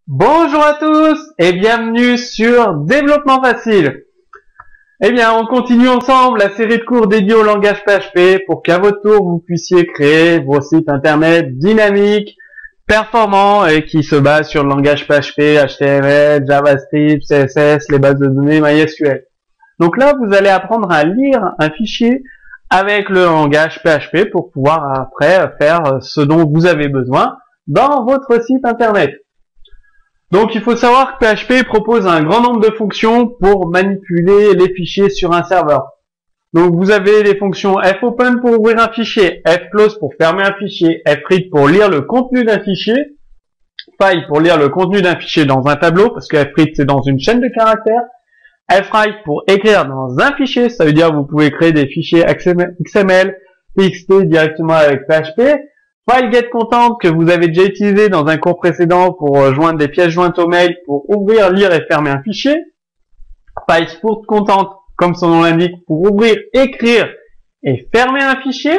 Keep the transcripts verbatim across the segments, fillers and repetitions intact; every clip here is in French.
Bonjour à tous et bienvenue sur Développement Facile. Eh bien, on continue ensemble la série de cours dédiés au langage P H P pour qu'à votre tour, vous puissiez créer vos sites internet dynamiques, performants et qui se basent sur le langage P H P, H T M L, JavaScript, C S S, les bases de données MySQL. Donc là, vous allez apprendre à lire un fichier avec le langage P H P pour pouvoir après faire ce dont vous avez besoin dans votre site internet. Donc il faut savoir que P H P propose un grand nombre de fonctions pour manipuler les fichiers sur un serveur. Donc vous avez les fonctions fopen pour ouvrir un fichier, fclose pour fermer un fichier, fread pour lire le contenu d'un fichier, file pour lire le contenu d'un fichier dans un tableau, parce que fread c'est dans une chaîne de caractères, fwrite pour écrire dans un fichier, ça veut dire que vous pouvez créer des fichiers X M L, T X T directement avec P H P, FileGetContent que vous avez déjà utilisé dans un cours précédent pour joindre des pièces jointes au mail pour ouvrir, lire et fermer un fichier. FileExportContent, comme son nom l'indique, pour ouvrir, écrire et fermer un fichier.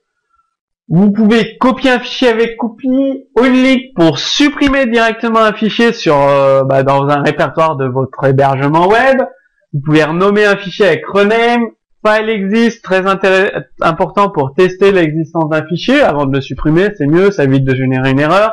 Vous pouvez copier un fichier avec copy, only pour supprimer directement un fichier sur euh, bah, dans un répertoire de votre hébergement web. Vous pouvez renommer un fichier avec rename. FileExist, très important pour tester l'existence d'un fichier. Avant de le supprimer, c'est mieux, ça évite de générer une erreur.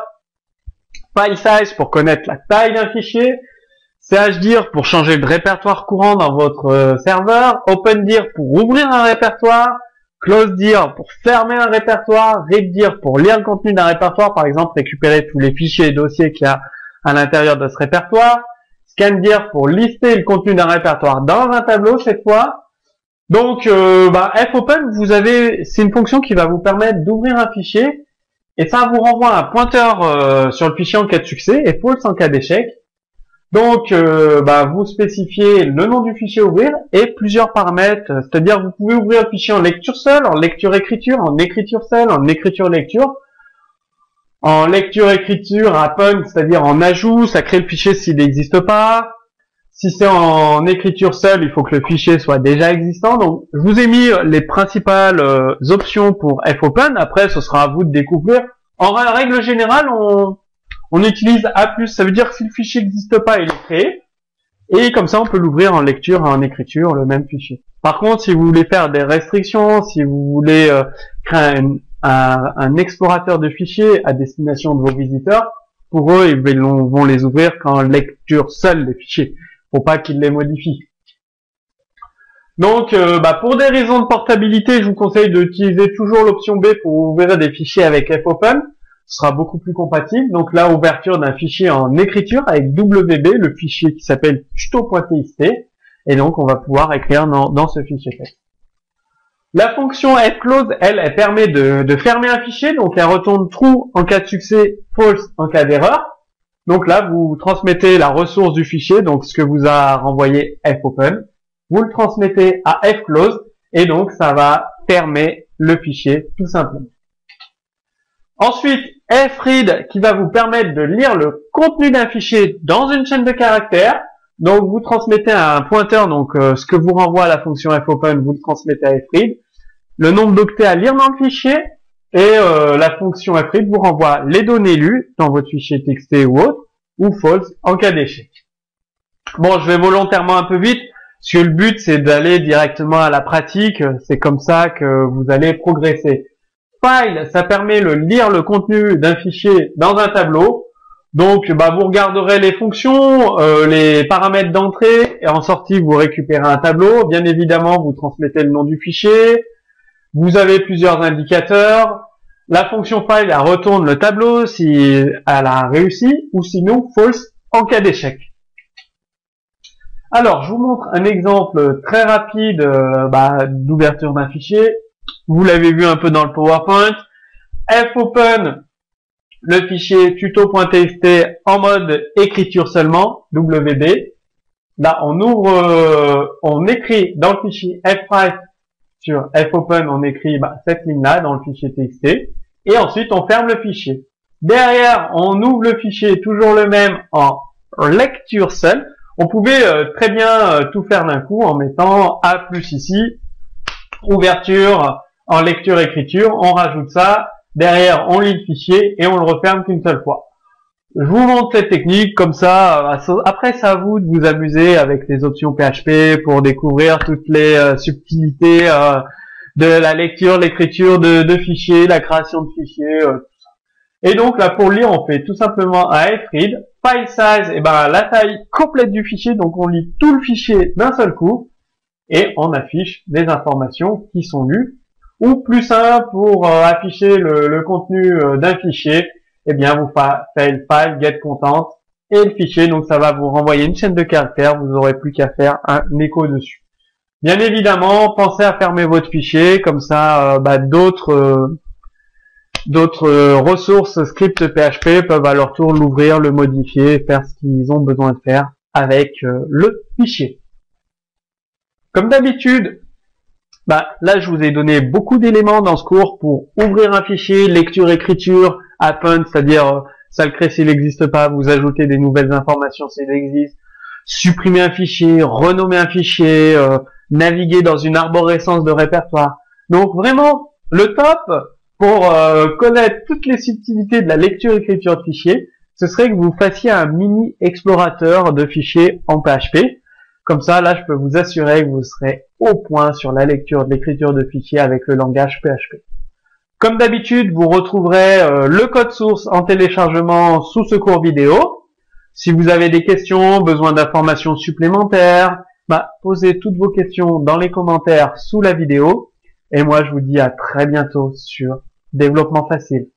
FileSize pour connaître la taille d'un fichier. chdir pour changer le répertoire courant dans votre euh, serveur. OpenDir pour ouvrir un répertoire. CloseDir pour fermer un répertoire. ReadDir pour lire le contenu d'un répertoire, par exemple récupérer tous les fichiers et dossiers qu'il y a à l'intérieur de ce répertoire. ScanDir pour lister le contenu d'un répertoire dans un tableau cette fois. Donc, euh, bah, fopen, vous avez, c'est une fonction qui va vous permettre d'ouvrir un fichier et ça vous renvoie un pointeur euh, sur le fichier en cas de succès et false en cas d'échec. Donc, euh, bah, vous spécifiez le nom du fichier à ouvrir et plusieurs paramètres, c'est-à-dire vous pouvez ouvrir le fichier en lecture seule, en lecture-écriture, en écriture seule, en écriture-lecture, en lecture-écriture happen, c'est-à-dire en ajout, ça crée le fichier s'il n'existe pas. Si c'est en écriture seule, il faut que le fichier soit déjà existant. Donc, je vous ai mis les principales euh, options pour fopen. Après, ce sera à vous de découvrir. En règle générale, on, on utilise A plus. Ça veut dire que si le fichier n'existe pas, il est créé. Et comme ça, on peut l'ouvrir en lecture et en écriture, le même fichier. Par contre, si vous voulez faire des restrictions, si vous voulez euh, créer un, un, un explorateur de fichiers à destination de vos visiteurs, pour eux, ils vont les ouvrir qu'en lecture seule, les fichiers. Pour pas qu'il les modifie. Donc, euh, bah, pour des raisons de portabilité, je vous conseille d'utiliser toujours l'option B pour ouvrir des fichiers avec fopen. Ce sera beaucoup plus compatible. Donc là, ouverture d'un fichier en écriture avec W B, le fichier qui s'appelle tuto.txt. Et donc, on va pouvoir écrire dans, dans ce fichier texte. La fonction fclose, elle, elle permet de, de fermer un fichier. Donc, elle retourne true en cas de succès, false en cas d'erreur. Donc là, vous transmettez la ressource du fichier, donc ce que vous a renvoyé fopen, vous le transmettez à fclose, et donc ça va fermer le fichier tout simplement. Ensuite, fread qui va vous permettre de lire le contenu d'un fichier dans une chaîne de caractères. Donc vous transmettez un pointeur, donc euh, ce que vous renvoie à la fonction fopen, vous le transmettez à fread, le nombre d'octets à lire dans le fichier. Et euh, la fonction fread vous renvoie les données lues dans votre fichier T X T ou autre, ou false en cas d'échec. Bon, je vais volontairement un peu vite, parce que le but c'est d'aller directement à la pratique, c'est comme ça que vous allez progresser. File, ça permet de lire le contenu d'un fichier dans un tableau. Donc, bah, vous regarderez les fonctions, euh, les paramètres d'entrée, et en sortie vous récupérez un tableau. Bien évidemment, vous transmettez le nom du fichier. Vous avez plusieurs indicateurs. La fonction file, elle retourne le tableau si elle a réussi, ou sinon false en cas d'échec. Alors, je vous montre un exemple très rapide euh, bah, d'ouverture d'un fichier. Vous l'avez vu un peu dans le PowerPoint. fopen, le fichier tuto.txt en mode écriture seulement, W B. Là, on ouvre, euh, on écrit dans le fichier fwrite. Sur fopen, on écrit bah, cette ligne-là dans le fichier T X T. Et ensuite, on ferme le fichier. Derrière, on ouvre le fichier, toujours le même, en lecture seule. On pouvait euh, très bien euh, tout faire d'un coup en mettant A plus ici, ouverture en lecture-écriture, on rajoute ça. Derrière, on lit le fichier et on le referme qu'une seule fois. Je vous montre cette technique, comme ça, après c'est à vous de vous amuser avec les options P H P pour découvrir toutes les euh, subtilités euh, de la lecture, l'écriture de, de fichiers, la création de fichiers, euh, tout ça. Et donc là pour lire, on fait tout simplement un fread, file size, et ben la taille complète du fichier, donc on lit tout le fichier d'un seul coup, et on affiche les informations qui sont lues. Ou plus simple, pour euh, afficher le, le contenu euh, d'un fichier, eh bien vous faites file get content et le fichier, donc ça va vous renvoyer une chaîne de caractères, vous n'aurez plus qu'à faire un écho dessus. Bien évidemment, pensez à fermer votre fichier, comme ça euh, bah, d'autres euh, d'autres euh, ressources script P H P peuvent à leur tour l'ouvrir, le modifier, faire ce qu'ils ont besoin de faire avec euh, le fichier. Comme d'habitude, bah, là je vous ai donné beaucoup d'éléments dans ce cours pour ouvrir un fichier, lecture, écriture, append, c'est-à-dire euh, ça le crée s'il n'existe pas, vous ajoutez des nouvelles informations s'il existe, supprimer un fichier, renommer un fichier, euh, naviguer dans une arborescence de répertoire. Donc vraiment, le top pour euh, connaître toutes les subtilités de la lecture-écriture de fichiers, ce serait que vous fassiez un mini explorateur de fichiers en P H P. Comme ça, là, je peux vous assurer que vous serez au point sur la lecture de l'écriture de fichiers avec le langage P H P. Comme d'habitude, vous retrouverez euh, le code source en téléchargement sous ce cours vidéo. Si vous avez des questions, besoin d'informations supplémentaires, bah, posez toutes vos questions dans les commentaires sous la vidéo. Et moi, je vous dis à très bientôt sur Développement Facile.